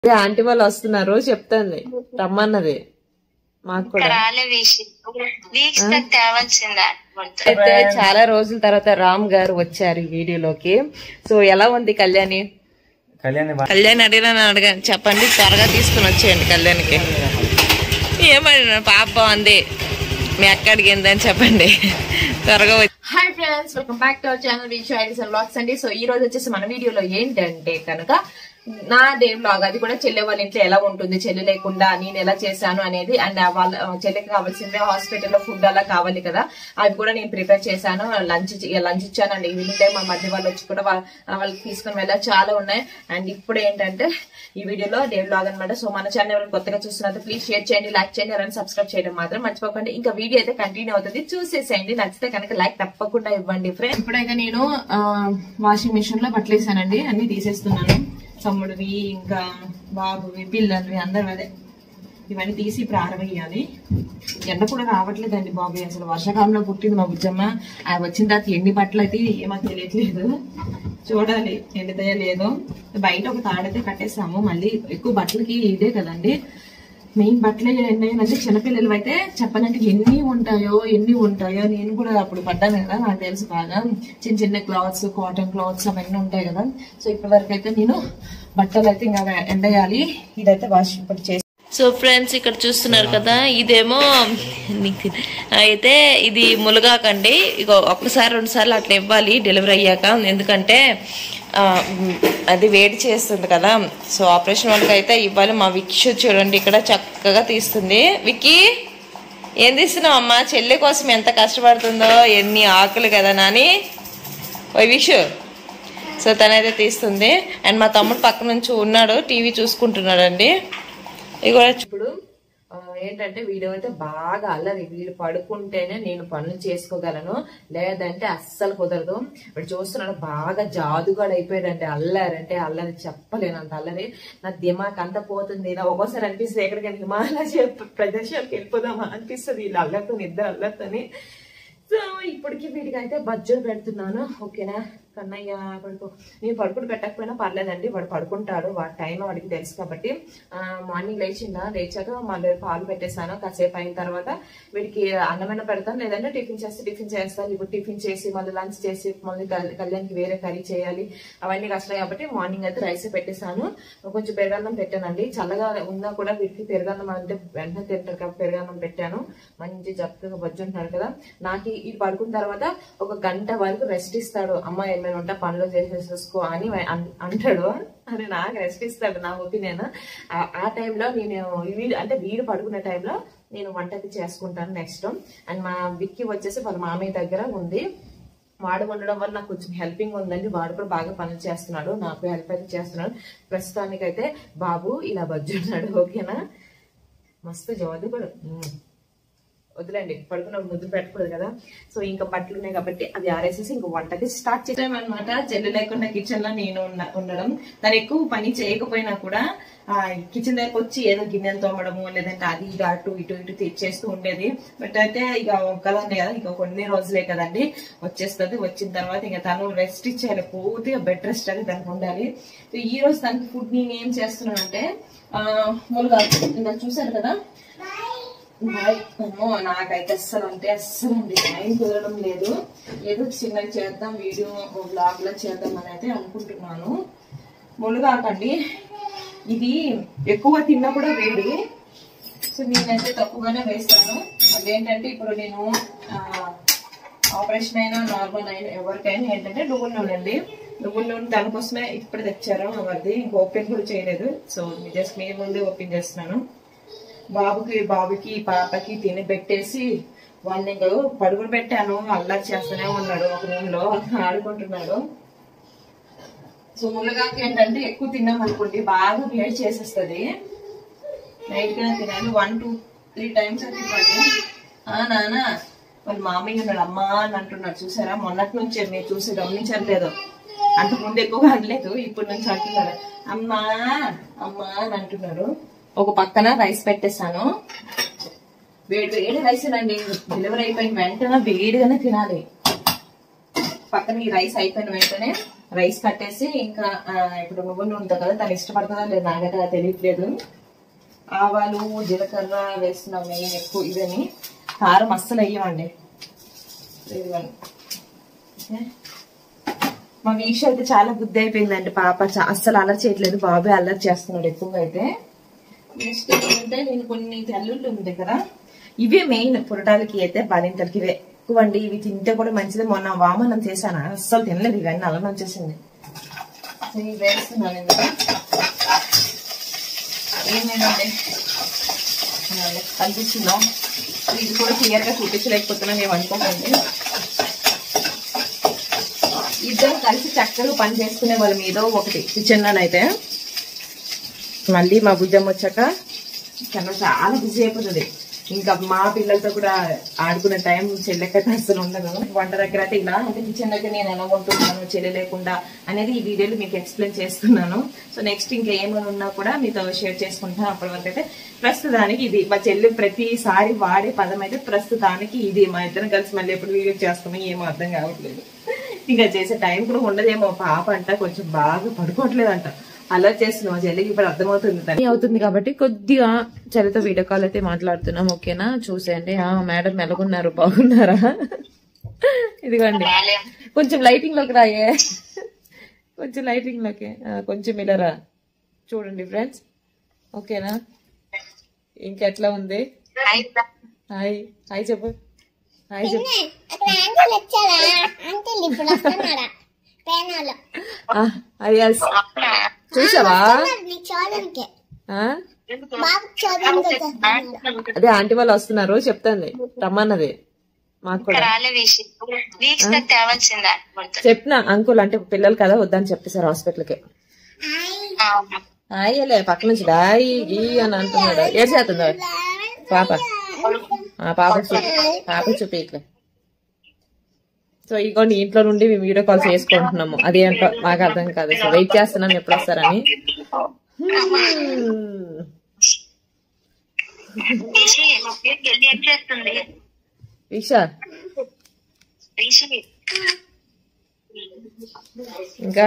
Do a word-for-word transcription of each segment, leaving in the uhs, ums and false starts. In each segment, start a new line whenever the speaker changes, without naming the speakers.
Aunty వాళ్ళు వస్తున్నారు చెప్తాంది రమ్మన్నది మాకు కూడా. అయితే చాలా రోజుల తర్వాత రామ్ గారు వచ్చారు ఈ వీడియోలోకి. సో ఎలా ఉంది కళ్యాణి? కళ్యాణి అడిగినా అడగాను చెప్పండి, త్వరగా తీసుకుని వచ్చేయండి కళ్యాణ్కి. ఏమడినా పాప బాగుంది, మీ అక్క అడిగిందని చెప్పండి త్వరగా. Hi friends, welcome back to our channel wish ideas and vlogs అండి. సో ఈ రోజు వచ్చేసి మన వీడియోలో ఏంటంటే కనుక నా డే వ్లాగ్, అది కూడా చెల్లె వాళ్ళ ఇంట్లో ఎలా ఉంటుంది, చెల్లి లేకుండా నేను ఎలా చేశాను అనేది. అండ్ వాళ్ళ చెల్లికి కావాల్సిందే హాస్పిటల్లో ఫుడ్ అలా కావాలి కదా, అవి కూడా నేను ప్రిపేర్ చేశాను. లంచ్ లంచ్ ఇచ్చాను అండి. ఈవినింగ్ టైం మా మధ్య వాళ్ళు వచ్చి కూడా వాళ్ళకి తీసుకుని వెళ్ళాలి, చాలా ఉన్నాయి. అండ్ ఇప్పుడు ఏంటంటే ఈ వీడియోలో డే వ్లాగ్ అనమాట. సో మన ఛానల్ ఎవరైనా కొత్తగా చూస్తున్నారు ప్లీజ్ షేర్ చేయండి, లైక్ చేయండి, అలానే సబ్స్క్రైబ్ చేయడం మాత్రం మర్చిపోకండి. ఇంకా వీడియో అయితే కంటిన్యూ అవుతుంది, చూసేసేయండి. నచ్చితే కనుక లైక్ తప్పకుండా ఇవ్వండి ఫ్రెండ్స్. ఇప్పుడైతే నేను వాషింగ్ మిషన్ లో బట్టలు వేసానండి, అన్ని తీసేస్తున్నాను. తమ్ముడివి ఇంకా బాబువి పిల్లలవి అందరు అదే ఇవన్నీ తీసి ఇప్పుడు ఆరవేయాలి. ఎండ కూడా రావట్లేదండి బాబు, అసలు వర్షాకాలంలో పుట్టింది మా బుజ్జమ్మ. ఆ వచ్చిన తర్వాత ఎన్ని బట్టలు అయితే ఏమో తెలియట్లేదు, చూడాలి ఎండితే లేదో. బయట ఒక తాడైతే కట్టేసాము, మళ్ళీ ఎక్కువ బట్టలకి ఇదే కదండి మెయిన్ బట్టలే. అంటే చిన్నపిల్లలు అయితే చెప్పాలంటే ఎన్ని ఉంటాయో ఎన్ని ఉంటాయో నేను కూడా అప్పుడు పడ్డాను కదా, నాకు తెలుసు బాగా. చిన్న చిన్న క్లాత్స్, కాటన్ క్లాత్స్ అవన్నీ ఉంటాయి కదా. సో ఇప్పటి వరకు అయితే నేను బట్టలు అయితే ఇంకా ఎండేయాలి. ఇదైతే వాష్ ఇప్పుడు చేసి. సో ఫ్రెండ్స్ ఇక్కడ చూస్తున్నారు కదా, ఇదేమో అయితే ఇది ములగాకండి. ఇక ఒక్కసారి రెండు సార్లు అట్లా ఇవ్వాలి డెలివరీ అయ్యాక, ఎందుకంటే అది వేడి చేస్తుంది కదా. సో ఆపరేషన్ వాళ్ళకి అయితే ఇవ్వాలి. మా విక్షు చూడండి ఇక్కడ చక్కగా తీస్తుంది. విక్కీ ఏం తీస్తున్నావు అమ్మా? చెల్లి కోసం ఎంత కష్టపడుతుందో, ఎన్ని ఆకులు కదా నాని. ఓ విక్షు, సో తనైతే తీస్తుంది. అండ్ మా తమ్ముడు పక్క నుంచి ఉన్నాడు, టీవీ చూసుకుంటున్నాడు అండి. ఇది కూడా ఇప్పుడు ఏంటంటే వీడియో అయితే బాగా అల్లరి, వీళ్ళు పడుకుంటేనే నేను పనులు చేసుకోగలను, లేదంటే అస్సలు కుదరదు. ఇప్పుడు చూస్తున్నాడు బాగా జాదుగాడు అయిపోయాడంటే, అల్లరంటే అల్లరి చెప్పలేనంత అల్లరి. నా దిమాక్ అంతా పోతుంది. నా ఒక్కోసారి అనిపిస్తుంది ఎక్కడికైనా హిమాలయ ప్రదేశాలకు వెళ్ళిపోదామా అనిపిస్తుంది వీళ్ళు అల్లరితో, ఇద్దరు అల్లరితోని. సో ఇప్పటికి వీడికి అయితే బజ్జలు పెడుతున్నాను. ఓకేనా కన్నయ్య పడుకో. నేను పడుకుని పెట్టకపోయినా పర్లేదండి, వాడు పడుకుంటాడు, వాడి టైం వాడికి తెలుసు కాబట్టి. మార్నింగ్ లేచిందా, లేచాక మళ్ళీ పాలు పెట్టేస్తాను. కాసేపు అయిన తర్వాత వీడికి అన్నమైన పెడతాను, లేదంటే టిఫిన్ చేస్తే టిఫిన్ చేస్తాను. ఇప్పుడు టిఫిన్ చేసి మళ్ళీ లంచ్ చేసి మళ్ళీ కళ్యాణ్కి వేరే కర్రీ చేయాలి, అవన్నీ కష్టం కాబట్టి మార్నింగ్ అయితే రైస్ పెట్టేసాను. కొంచెం పెరుగన్నం పెట్టానండి, చల్లగా ఉన్నా కూడా వీడికి పెరుగన్నం అంటే వెంటనే తింటారు కాబట్టి పెరుగన్నం పెట్టాను. మంచి చక్కగా బజ్జు ఉంటాడు కదా. నాకు ఇది పడుకున్న తర్వాత ఒక గంట వరకు రెస్ట్ ఇస్తాడు. అమ్మ ఏమైనా ఉంటా పనులు చేసేసుకో అని అంటాడు, అని నాకు రెస్ట్ ఇస్తాడు, నా ఒపీనియన్. ఆ టైంలో నేను వీడు అంటే వీడు పడుకునే టైంలో నేను వంటకి చేసుకుంటాను నెక్స్ట్. అండ్ మా విక్కీ వచ్చేసి వాళ్ళ మామయ్య దగ్గర ఉంది, వాడు ఉండడం వల్ల నాకు కొంచెం హెల్పింగ్ ఉందండి. వాడు కూడా బాగా పనులు చేస్తున్నాడు, నాకు హెల్ప్ అయితే చేస్తున్నాడు. ప్రస్తుతానికైతే బాబు ఇలా బజ్జున్నాడు. ఓకేనా, మస్తు జవాదు కూడా వద్దులేండి, పడుకున్నప్పుడు ముద్దు పెట్టకూడదు కదా. సో ఇంకా బట్టలు ఉన్నాయి కాబట్టి అవి ఆరేసేసి ఇంకో వంటకి స్టార్ట్ చేసామన్నమాట. చెల్లి లేకుండా కిచెన్ లో నేను ఉండడం, తను ఎక్కువ పని చేయకపోయినా కూడా ఆ కిచెన్ దగ్గరకు వచ్చి ఏదో గిన్నెలు తోమడము, లేదంటే అది ఇది అటు ఇటు ఇటు తెచ్చేస్తూ ఉండేది. బట్ అయితే ఇక ఒక్కదాన్ని కదా, ఇక కొన్ని రోజులే కదండి వచ్చేస్తుంది. వచ్చిన తర్వాత ఇంకా తను రెస్ట్ ఇచ్చేయాలి, పూర్తిగా బెడ్ రెస్ట్ అనేది తనకు ఉండాలి. సో ఈ రోజు తనకి ఫుడ్ నేను ఏం చేస్తున్నానంటే ఆ ములుగా ఇంకా చూసారు కదా. నాకైతే అస్సలు అంటే అస్సలు అండి టైం కుదరడం లేదు. ఏదో చిన్నగా చేద్దాం, వీడియో బ్లాగ్ లో చేద్దాం అని అయితే అనుకుంటున్నాను. ములుగాకండి ఇది ఎక్కువ తిన్నా కూడా వేడి, సో నేనైతే తక్కువగానే వేస్తాను. అదేంటంటే ఇప్పుడు నేను ఆపరేషన్ అయినా నార్మల్ అయినా ఎవరికైనా ఏంటంటే నువ్వుల నూనె అండి. నువ్వుల నూనె దానికోసమే ఇప్పుడు తెచ్చారు, అది ఇంక ఓపెన్ కూడా చేయలేదు. సో జస్ట్ మీ ముందే ఓపెన్ చేస్తున్నాను. బాబుకి బాబుకి పాపకి తిని పెట్టేసి వాళ్ళని పడుకుని పెట్టాను. అల్లరి చేస్తూనే ఉన్నాడు, ఒక రూమ్ లో ఆడుకుంటున్నాడు. సో మునగాకు ఏంటంటే ఎక్కువ తిన్నాం అనుకోండి బాగా వేడి చేసేస్తుంది, నైట్ గా తినాలి. వన్ టూ త్రీ టైమ్స్ అయితే ఇవ్వాలి. ఆ నాన్న వాళ్ళ మామయ్య ఉన్నాడు అమ్మా అని అంటున్నాడు, చూసారా? మొన్నటి నుంచి మీరు చూసి గమనించట్లేదు, అంతకు ముందు ఎక్కువగా అనలేదు, ఇప్పుడు నుంచి అంటున్నాడు అమ్మా అమ్మా అని అంటున్నాడు. ఒక పక్కన రైస్ పెట్టేస్తాను, వేడి వేడి రైస్ అండి. డెలివరీ అయిపోయిన వెంటనే వేడిగానే తినాలి. పక్కన ఈ రైస్ అయిపోయిన వెంటనే రైస్ కట్టేసి ఇంకా ఇప్పుడు నువ్వులు ఉంటుంది కదా, తను ఇష్టపడుతుందా లేదు నాకైతే తెలియట్లేదు. ఆవాలు జీలకర్ర వేస్తున్నాం మెయిన్ ఎక్కువ. ఇదని కారం అస్సలు వేయమండి. మా వీక్ష అయితే చాలా బుద్ధి అయిపోయిందండి. పాప అస్సలు అల్లరి చేయట్లేదు, బాబే అల్లరి చేస్తున్నాడు ఎక్కువగా. అయితే నెక్స్ట్ ఏంటంటే నేను కొన్ని తెల్లుళ్ళు ఉంది కదా, ఇవే మెయిన్ పురటాలకి అయితే బాలింతలకి ఇవే ఎక్కువ అండి. ఇవి తింటే కూడా మంచిది. మొన్న వామనం చేశాను, అస్సలు తినలేదు, ఇవన్నీ అల్లం వచ్చేసింది. ఇవి వేస్తున్నాను ఇందులో. ఏమేనండి కనిపిస్తుందా? ఇది కూడా క్లియర్ గా చూపించలేకపోతున్నా మేము అనుకోకండి. ఇద్దరు కలిసి చక్కగా పని చేసుకునే వాళ్ళ మీద ఒకటి కిచెన్ అయితే. మళ్ళీ మా బుజ్జమ్మ వచ్చాక చాలా బిజీ అయిపోతుంది. ఇంకా మా పిల్లలతో కూడా ఆడుకునే టైం చెల్లెకైతే అసలు ఉండదు. వంట దగ్గర అయితే ఇలా అంటే కిచెన్ దగ్గర నేను ఎలా ఉంటున్నాను చెల్లి లేకుండా అనేది ఈ వీడియోలో మీకు ఎక్స్ప్లెయిన్ చేస్తున్నాను. సో నెక్స్ట్ ఇంకా ఏమైనా ఉన్నా కూడా మీతో షేర్ చేసుకుంటాను. అప్పటి వరకు అయితే ప్రస్తుతానికి ఇది మా చెల్లి ప్రతిసారి వాడే పదం అయితే ప్రస్తుతానికి ఇది. మా ఇద్దరం కలిసి మళ్ళీ ఎప్పుడు వీడియో చేస్తామో ఏమో అర్థం కావట్లేదు. ఇంకా చేసే టైం కూడా ఉండదేమో. పాప అంట కొంచెం బాగా పడుకోవట్లేదంట, అలా చేస్తున్నాం. చెల్లికి ఇప్పుడు అర్థమవుతుంది అవుతుంది కాబట్టి కొద్దిగా చెల్లితో వీడియో కాల్ అయితే మాట్లాడుతున్నాం. ఓకేనా, చూసేయండి. ఆ మేడం ఎలాగున్నారు, బాగున్నారా? ఇదిగోండి కొంచెం లైటింగ్ లోకి రాయే, కొంచెం లైటింగ్ లోకి కొంచెం ఇలారా చూడండి ఫ్రెండ్స్. ఓకేనా, ఇంకెట్లా ఉంది? హాయ్ హాయ్ చెప్పు, హాయ్ చెప్పు. చూసావా? అదే ఆంటీ వాళ్ళు వస్తున్నారు చెప్తాంది, రమ్మన్నది. మాకు కూడా చెప్పిన అంకుల్ అంటే పిల్లలు కదా వద్దని చెప్పేశారు హాస్పిటల్ కి. అయ్యలే పక్క నుంచి డాయి గీ అని అంటున్నాడు. ఏడు చేస్తుందా పాప? పాప పాప చూపి ఇట్లా. సో ఇగోండి ఇంట్లో నుండి మేము వీడియో కాల్ చేసుకుంటున్నాము. అదేంటో మాకు అర్థం కాదు. సో వెయిట్ చేస్తున్నాం ఎప్పుడు వస్తారని. ఈషా ఇంకా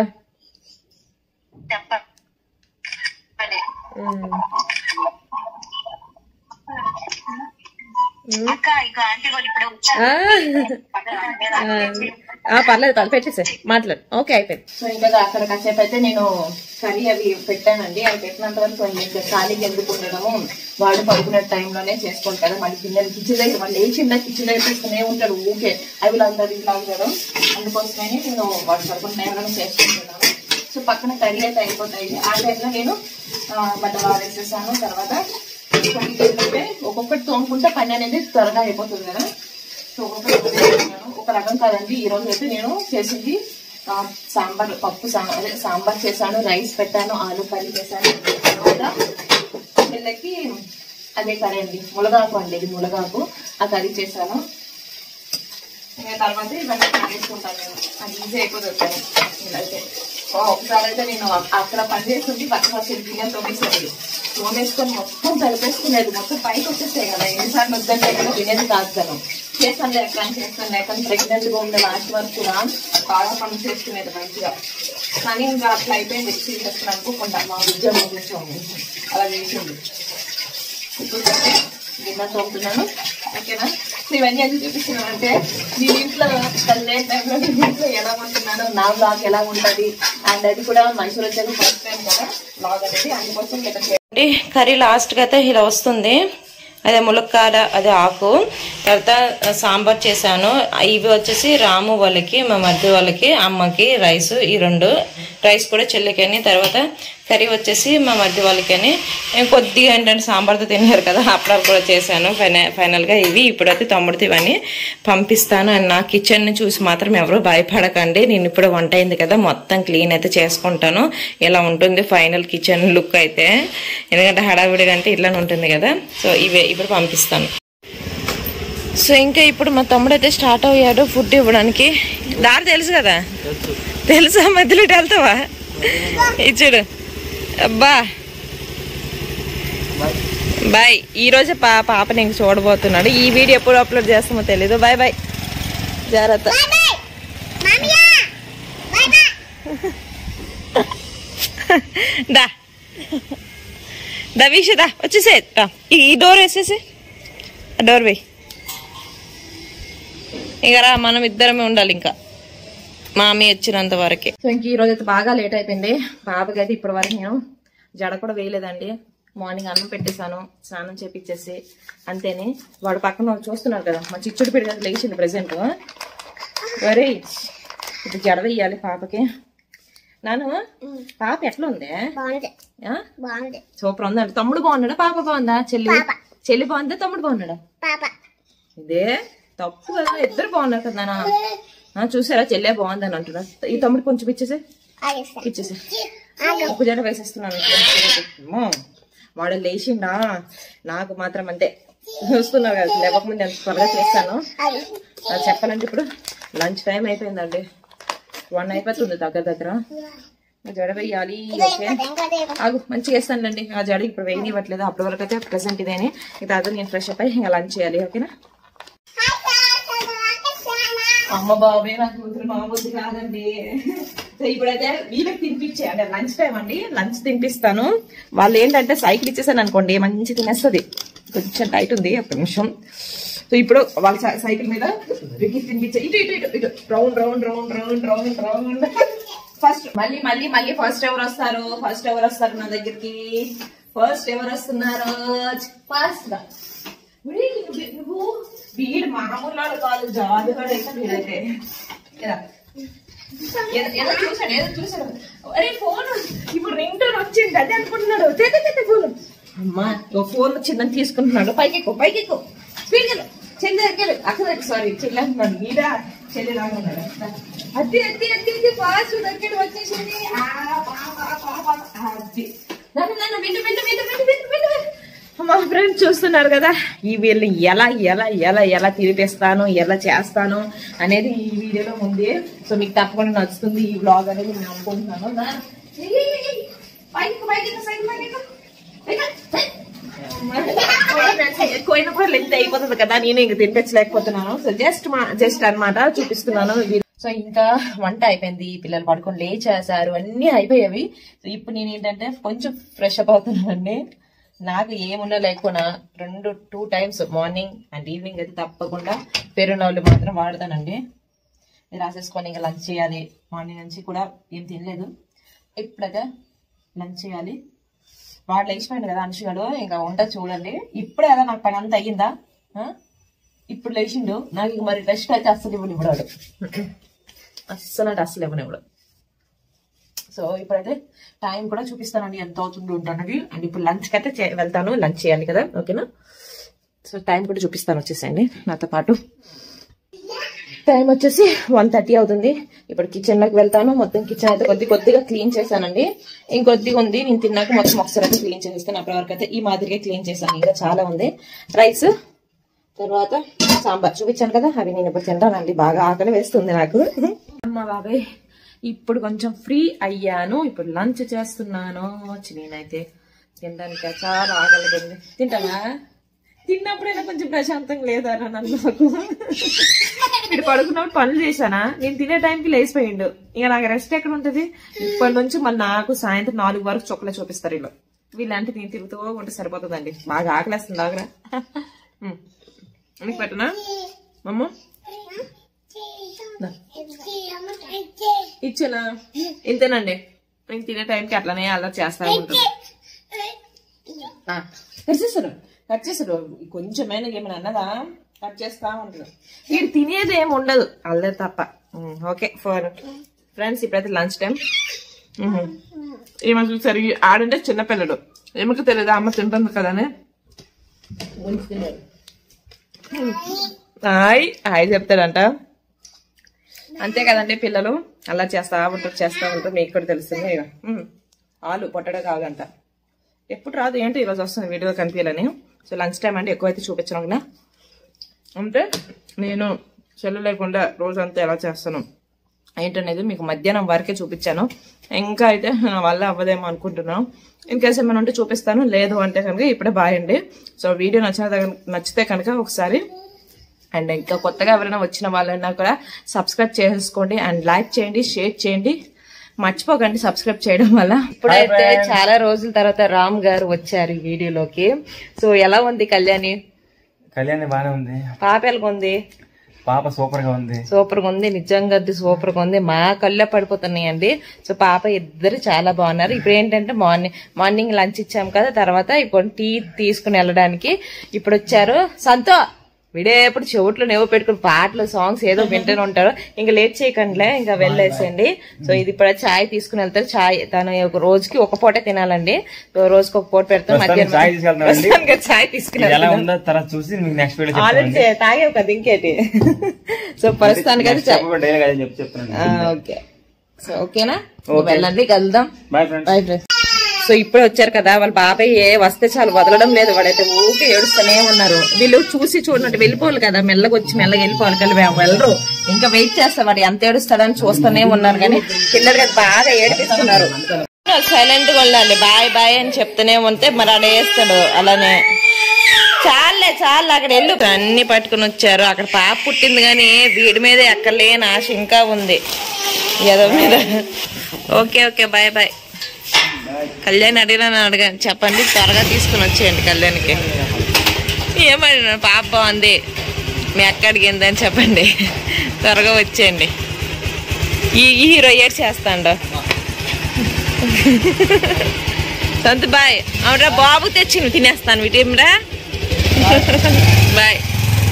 పర్లేదు పర్లేదు పెట్టేసే మాట్లాడు. ఓకే అయిపోయింది. సో ఇంకా అక్కడ కాసేపు అయితే నేను కర్రీ అవి పెట్టానండి. అవి పెట్టినంత వరకు ఇంకా ఖాళీగా ఎందుకు ఉండడము, వాడు పడుకునే టైంలోనే చేసుకోండి కదా. మళ్ళీ పిల్లలు కిచెన్ దగ్గర వాళ్ళు లేచిందా కిచెన్ దగ్గర తీసుకునే ఉంటాడు ఊకే, అవి లాగుతారు ఇవి లాగుతారు. అందుకోసమే నేను వాడు పడుకునే టైంలోనే చేసుకుంటున్నాను. సో పక్కన కర్రీ అయితే అయిపోతాయి. ఆ టైంలో నేను బట్టలు ఆడేసేసాను. తర్వాత ఏంటంటే ఒక్కొక్కటి తోముకుంటే పని అనేది త్వరగా అయిపోతుంది కదా. సో ఒక్కొక్కటి ఒక రకం కాదండి. ఈ రోజు అయితే నేను చేసింది సాంబార్ పప్పు అదే సాంబార్ చేశాను, రైస్ పెట్టాను, ఆలు కర్రీ చేశాను. తర్వాత పిల్లకి అదే కర్రీ అండి, మునగాకు అండి, ఇది మునగాకు, ఆ కర్రీ చేశాను. తర్వాత ఇవన్నీ వేసుకుంటాను నేను, అది ఈజీ అయిపోతుంది ఇలా అయితే. ఒకసారి అయితే నేను అక్కడ పని చేస్తుంటే పక్కన వచ్చేది బియ్యం తోమేసేది, తోమేసుకొని మొత్తం కలిపేసుకునేది, మొత్తం పైకి వచ్చేస్తాయి కదా. ఎన్నిసార్లు వద్దంటే కూడా వినేది కాదు తను. చేస్తాను ఎక్కడ చేస్తాను లేక ప్రెగ్నెంట్ గా ఉండే లాస్ట్ వరకు కూడా బాగా పని చేసుకునేది మంచిగా. కానీ ఇంకా అట్లా అయిపోయింది సీరియస్ అనుకోకుండా మా ఉద్యోగం కొంచెం అలా చేసింది. ఇప్పుడు గిన్నె తోముతున్నాను. ఓకేనా, ఇవన్నీ అది చూపిస్తున్నాను అంటే నేను ఇంట్లో తల్లి టైంలో నేను ఇంట్లో ఎలా ఉంటున్నాను, నా బ్లాగ్ ఎలా ఉంటుంది అండ్ అది కూడా మనుషులు వచ్చాక ఫస్ట్ టైం కదా బ్లాగ్ అనేది. అందుకోసం కర్రీ లాస్ట్ గా అయితే ఇలా వస్తుంది. అదే ములక్కాడ అదే ఆకు. తర్వాత సాంబార్ చేశాను. ఇవి వచ్చేసి రాము వాళ్ళకి, మా మధ్య వాళ్ళకి, అమ్మకి రైస్, ఈ రెండు రైస్ కూడా చెల్లికని. తర్వాత కర్రీ వచ్చేసి మా మధ్య వాళ్ళకని. నేను కొద్దిగా ఏంటంటే సాంబార్తో తిన్నారు కదా అప్పుడు కూడా చేశాను. ఫైనల్ ఫైనల్గా ఇవి ఇప్పుడైతే తమ్ముడితో ఇవన్నీ పంపిస్తాను. అండ్ నా కిచెన్ని చూసి మాత్రం ఎవరు భయపడకండి. నేను ఇప్పుడు వంట అయింది కదా మొత్తం క్లీన్ అయితే చేసుకుంటాను. ఇలా ఉంటుంది ఫైనల్ కిచెన్ లుక్ అయితే. ఎందుకంటే హడావిడిగా అంటే ఇట్లానే ఉంటుంది కదా. సో ఇవే ఇప్పుడు పంపిస్తాను. సో ఇంకా ఇప్పుడు మా తమ్ముడు అయితే స్టార్ట్ అయ్యాడు ఫుడ్ ఇవ్వడానికి. దారి తెలుసు కదా, తెలుసా? మధ్యలో ఇటు వెళ్తావా? ఇచ్చాడు అబ్బా బాయ్. ఈ రోజే పా పాప నీకు చూడబోతున్నాడు. ఈ వీడియో ఎప్పుడు అప్లోడ్ చేస్తామో తెలీదు. బాయ్ బాయ్, జాగ్రత్త. దా దవీష దా వచ్చేసే ఈ డోర్ వేసేసి ఆ డోర్ వేయి ఇక రా మనం ఇద్దరమే ఉండాలి ఇంకా మామీ వచ్చినంత వరకే. సో ఇంక ఈ రోజు అయితే బాగా లేట్ అయిపోయింది. బాబుకి అయితే ఇప్పటి వరకు నేను జడ కూడా వేయలేదండి. మార్నింగ్ అన్నం పెట్టేశాను, స్నానం చేపించేసి అంతేని. వాడు పక్కన చూస్తున్నారు కదా మా చిచ్చుడు పిడి కదా లేచింది ప్రెసెంట్. వరే ఇప్పుడు జడ వేయాలి పాపకి. నాను పాప ఎట్లా ఉంది? సూపర్ ఉందండి. తమ్ముడు బాగున్నాడా పాప బాగుందా? చెల్లి చెల్లి బాగుందా తమ్ముడు బాగున్నాడా? ఇదే తప్పు కదా, ఇద్దరు బాగున్నారు కదా నాన్న. చూసారా చెల్లె బాగుందని అంటున్నా. ఈ తమ్ముడు కొంచెం ఇచ్చేసే ఇచ్చేసే ఒక జడ వేసేస్తున్నాను. వాడు లేచిండా నాకు మాత్రం అంతే చూస్తున్నారు కదా లేవక ముందు ఎంత త్వరగా చేస్తాను. అది చెప్పాలంటే ఇప్పుడు లంచ్ టైం అయిపోయిందండి. వన్ అయిపోతుంది దగ్గర దగ్గర. జడ వేయాలి. ఓకే ఆగు మంచిగా వేస్తానులేండి. ఆ జడ ఇప్పుడు వేయనివ్వట్లేదు. అప్పటి వరకు అయితే ప్రెసెంట్ ఇదేని. ఇక తర్వాత నేను ఫ్రెష్ అప్ అయ్యి ఇంకా లంచ్ చేయాలి. ఓకేనా? అమ్మ బాబే నాకు కూతురు మామూలు కాదండి. సో ఇప్పుడైతే వీళ్ళకి తినిపించే అంటే లంచ్ టైం అండి. లంచ్ తినిపిస్తాను. వాళ్ళు ఏంటంటే సైకిల్ ఇచ్చేసాను అనుకోండి మంచి తినేస్తుంది. కొంచెం టైట్ ఉంది ఒక నిమిషం. సో ఇప్పుడు వాళ్ళ సైకిల్ మీద తినిపించే ఇటు ఇటు ఇటు ఇటు round round round round round round. First మళ్ళీ మళ్ళీ మళ్ళీ ఫస్ట్ ఎవరు వస్తారు? ఫస్ట్ ఎవరు వస్తారు నా దగ్గరికి? ఫస్ట్ ఎవరు వస్తున్నారు? ఫస్ట్ గా నువ్వు వీడు మామూలు కాదు జాదుగాడు అయితే వీడైతే ఏదో చూసాడు ఏదో చూసాడు. అరే ఫోన్ ఇప్పుడు రింగ్ టోన్ వచ్చింది అదే అనుకుంటున్నాడు. ఫోన్ అమ్మా ఫోన్ వచ్చిందని తీసుకుంటున్నాడు. పైకి ఎక్కువ పైకి ఎక్కువ స్పీడ్ చెల్లి దగ్గర అక్కడ సారీ చెల్లి అంటున్నాడు. వీడా చెల్లి లాగా ఉన్నాడు. అద్దె అద్దె అద్దె అద్దె ఫాస్ట్ దగ్గర వచ్చేసింది. అది నన్ను నన్ను వింటు వింటు వింటు వింటు వింటు వింటు మా ఫ్రెండ్స్ చూస్తున్నారు కదా ఈ వీళ్ళని ఎలా ఎలా ఎలా ఎలా తిరిపేస్తాను ఎలా చేస్తాను అనేది ఈ వీడియోలో ఉంది. సో మీకు తప్పకుండా నచ్చుతుంది ఈ వ్లాగ్ అనేది నేను అనుకుంటున్నాను. ఎక్కువైనప్పుడు లెంత్ అయిపోతుంది కదా, నేను ఇంక తినిపించలేకపోతున్నాను. సో జస్ట్ మా జస్ట్ అనమాట చూపిస్తున్నాను. సో ఇంకా వంట అయిపోయింది, పిల్లలు పడుకొని లేచేసారు, అన్ని అయిపోయేవి. సో ఇప్పుడు నేను ఏంటంటే కొంచెం ఫ్రెష్ అప్ అవుతున్నానండి. నాకు ఏమున్నా లేకున్నా రెండు two times morning and evening అయితే తప్పకుండా పెరునౌలు మాత్రం వాడతానండి. ఇది రాసేసుకొని ఇంకా లంచ్ చేయాలి. మార్నింగ్ నుంచి కూడా ఏం తినలేదు, ఇప్పుడైతే లంచ్ చేయాలి. వాడు లేచిపోయింది కదా అనుషుగాడు, ఇంకా వంట చూడండి. ఇప్పుడే కదా నాకు పని అంతా అయ్యిందా? ఇప్పుడు లేచిండు. నాకు ఇంక మరి రెస్ట్ అయితే అస్సలు ఇవ్వడు ఇవ్వడాడు అస్సలు అంటే అస్సలు ఇవ్వనివ్వడు. సో ఇప్పుడైతే టైం కూడా చూపిస్తానండి ఎంత అవుతుంది ఉంటానవి. అండ్ ఇప్పుడు లంచ్కి అయితే వెళ్తాను, లంచ్ చేయాలి కదా ఓకేనా. సో టైం కూడా చూపిస్తాను, వచ్చేసేయండి నాతో పాటు. టైం వచ్చేసి వన్ థర్టీ అవుతుంది. ఇప్పుడు కిచెన్ లోకి వెళ్తాను. మొత్తం కిచెన్ అయితే కొద్ది కొద్దిగా క్లీన్ చేశానండి. ఇంకొద్దిగా ఉంది, నేను తిన్నాక మొత్తం ఒకసారి అయితే క్లీన్ చేసేస్తాను. అప్పటి వరకు అయితే ఈ మాదిరిగా క్లీన్ చేశాను. ఇంకా చాలా ఉంది. రైస్ తర్వాత సాంబార్ చూపించాను కదా, అవి నేను ఇప్పుడు తింటానండి. బాగా ఆకలి వేస్తుంది నాకు. అమ్మ బాబాయ్ ఇప్పుడు కొంచెం ఫ్రీ అయ్యాను. ఇప్పుడు లంచ్ చేస్తున్నాను. నేనైతే తినడానికి చాలా ఆకలిగా ఉంది. తింటావా? తిన్నప్పుడైనా కొంచెం ప్రశాంతంగా లేదా నన్ను. నాకు మీరు పడుకున్నప్పుడు పనులు చేశానా, నేను తినే టైంకి లేచిపోయిండు. ఇక నాకు రెస్ట్ ఎక్కడ ఉంటది? ఇప్పటి నుంచి మళ్ళీ నాకు సాయంత్రం నాలుగు వరకు చొక్కలే చూపిస్తారు వీళ్ళు. వీళ్ళంటే నేను తిరుగుతూ ఉంటే సరిపోతుందండి. బాగా ఆకలేస్తుంది. ఆగరా నీకు పెట్టనా మమ్మ? ఇచ్చానా? ఇంతేనండి. నేను తినే టైంకి అట్లనే అలా చేస్తా ఉంటాను. కట్ చేస్తారు కట్ చేస్తారు కొంచెమైనా ఏమైనా అన్నదా కట్ చేస్తా ఉంటాడు. వీడు తినేది ఏమి ఉండదు అల్లరి తప్ప. ఓకే ఫర్ ఫ్రెండ్స్ ఇప్పుడైతే లంచ్ టైం. ఏమో చూసారు ఆడంటే చిన్నపిల్లడు, ఏమకు తెలియదు అమ్మ తింటుంది కదా అని హాయ్ హాయ్ చెప్తాడంట. అంతే కదండి పిల్లలు అలా చేస్తా ఉంటారు చేస్తా ఉంటారు. మీకు కూడా తెలుస్తుంది. ఇక ఆలు పొట్టడ కావాలంట. ఎప్పుడు రాదు ఏంటో ఈరోజు వస్తుంది వీడియో కనిపించాలని. సో లంచ్ టైం అండి ఎక్కువైతే చూపించను కదా. అంటే నేను సెల్లు లేకుండా రోజంతా ఎలా చేస్తాను ఏంటనేది మీకు మధ్యాహ్నం వరకే చూపించాను. ఇంకా అయితే నా వల్ల అవ్వదేమో అనుకుంటున్నాను. ఇన్కేస్ ఏమైనా ఉంటే చూపిస్తాను, లేదు అంటే కనుక ఇప్పుడే బాయ్ అండి. సో వీడియో నచ్చిన నచ్చితే కనుక ఒకసారి అండ్ ఇంకా కొత్తగా ఎవరైనా వచ్చిన వాళ్ళైనా కూడా సబ్స్క్రైబ్ చేసుకోండి అండ్ లైక్ చేయండి, షేర్ చేయండి. మర్చిపోకండి సబ్స్క్రైబ్ చేయడం వల్ల. ఇప్పుడైతే చాలా రోజుల తర్వాత రామ్ గారు వచ్చారు వీడియోలోకి. సో ఎలా ఉంది కళ్యాణి?
కళ్యాణి బానే ఉంది.
పాప ఎలాగ ఉంది?
పాప సూపర్ గా ఉంది.
సూపర్ గా ఉంది, నిజంగా సూపర్ గా ఉంది. మా కళ్ళే పడిపోతున్నాయండి. సో పాప ఇద్దరు చాలా బాగున్నారు. ఇప్పుడు ఏంటంటే మార్నింగ్ మార్నింగ్ లంచ్ ఇచ్చాం కదా, తర్వాత ఇప్పుడు టీ తీసుకుని వెళ్ళడానికి ఇప్పుడు వచ్చారు. సంతో వీడే ఎప్పుడు చెవుట్లో నెవ్వు పెట్టుకుని పాటలు సాంగ్స్ ఏదో వింటూనే ఉంటారు. ఇంకా లేట్ చేయకండిలే, ఇంకా వెళ్ళేసండి. సో ఇది ఇప్పుడు చాయ్ తీసుకుని వెళ్తారు. చాయ్ తను ఒక రోజుకి ఒక పూట తినాలండి. రోజుకి ఒక పూట పెడతాం. మధ్యాహ్నం చాయ్ తీసుకుని ఆల్రెడీ తాగేవు కదా ఇంకేటి. సో ప్రస్తుతానికి అయితే ఓకే. సో ఓకేనా, వెళ్ళండి, కలుద్దాం. Bye friends. సో ఇప్పుడే వచ్చారు కదా, వాళ్ళ బాబాయ్ ఏ వస్తే చాలు వదలడం లేదు. వాడైతే ఊకే ఏడుస్తూనే ఉన్నారు. వీళ్ళు చూసి చూడనట్టు వెళ్ళిపోవాలి కదా, మెల్లగా వచ్చి మెల్లగా వెళ్ళిపోవాలి కదా, వెళ్ళరు. ఇంకా వెయిట్ చేస్తా వాడు ఎంత ఏడుస్తాడని చూస్తూనే ఉన్నారు. కానీ పిల్లలు కదా బాగా ఏడిపిస్తున్నారు. సైలెంట్ గా ఉండాలి, బాయ్ బాయ్ అని చెప్తూనే ఉంటే మరి ఆడ వేస్తాడు అలానే. చాలే చాలు అక్కడ వెళ్ళు. అన్ని పట్టుకుని వచ్చారు. అక్కడ పాప పుట్టింది కానీ వీడి మీద ఎక్కలేని ఆశ ఇంకా ఉంది ఏదో మీద. Okay okay bye bye. Kalyan అడిగినా అడగాను చెప్పండి, త్వరగా తీసుకుని వచ్చేయండి కళ్యాణ్కి. ఏమడినా పాప బాగుంది, మీ అక్క అడిగింది అని చెప్పండి, త్వరగా వచ్చేయండి. ఈ హీరో ఏడ్ చేస్తాండు. సంత బాయ్. అవునరా బాబు తెచ్చి తినేస్తాను వీటిమ్రా. బాయ్.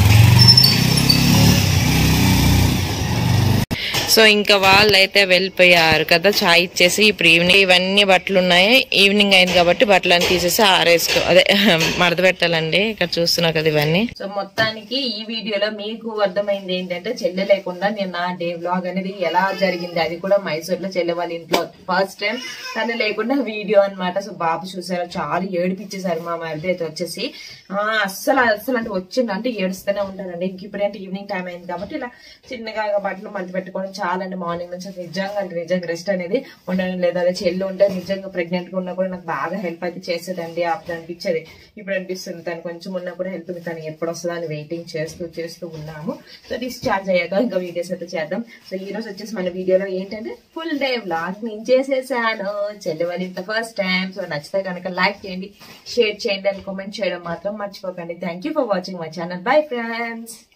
సో ఇంకా వాళ్ళు అయితే వెళ్ళిపోయారు కదా చాయ్ ఇచ్చేసి. ఇప్పుడు ఈవినింగ్ ఇవన్నీ బట్టలు ఉన్నాయి, ఈవినింగ్ అయింది కాబట్టి బట్టలన్నీ తీసేసి ఆరేసుకో అదే మడత పెట్టాలండి. ఇక్కడ చూస్తున్నారు కదా ఇవన్నీ. సో మొత్తానికి ఈ వీడియోలో మీకు అర్థమైంది ఏంటంటే చెల్లె లేకుండా నేను నా డే వ్లాగ్ అనేది ఎలా జరిగింది, అది కూడా మైసూర్ లో చెల్లె వాళ్ళ ఇంట్లో ఫస్ట్ టైం తను లేకుండా వీడియో అనమాట. సో బాబు చూసారా చాలా ఏడిపించేసారు మా మరిది అయితే వచ్చేసి. ఆ అస్సలు అస్సలు అంటే వచ్చిండు అంటే ఏడుస్తూనే ఉంటారండి. ఇంక ఇప్పుడేంటి ఈవినింగ్ టైం అయింది కాబట్టి ఇలా చిన్నగా బట్టలు మడత పెట్టుకోవడం చాలా అండి. మార్నింగ్ నుంచి నిజంగా అంటే నిజంగా రెస్ట్ అనేది ఉండడం లేదు. అదే చెల్లి ఉంటే నిజంగా ప్రెగ్నెంట్ గా ఉన్నా కూడా నాకు బాగా హెల్ప్ అయితే చేసేదండి. అప్పుడు అనిపించేది, ఇప్పుడు అనిపిస్తుంది తను కొంచెం ఉన్నా కూడా హెల్ప్ తను ఎప్పుడు వస్తుందో అని వెయిటింగ్ చేస్తూ చేస్తూ ఉన్నాము. సో డిశ్చార్జ్ అయ్యాక ఇంకా వీడియోస్ అయితే చేద్దాం. సో ఈ రోజు వచ్చేసి మన వీడియోలో ఏంటంటే ఫుల్ డే వ్లాగ్ నేను చేసేసాను చెల్లి వాళ్ళ ఇంత ఫస్ట్ టైం. సో నచ్చితే కనుక లైక్ చేయండి, షేర్ చేయండి అండ్ కామెంట్ చేయడం మాత్రం మర్చిపోకండి. Thank you for watching my channel. Bye friends.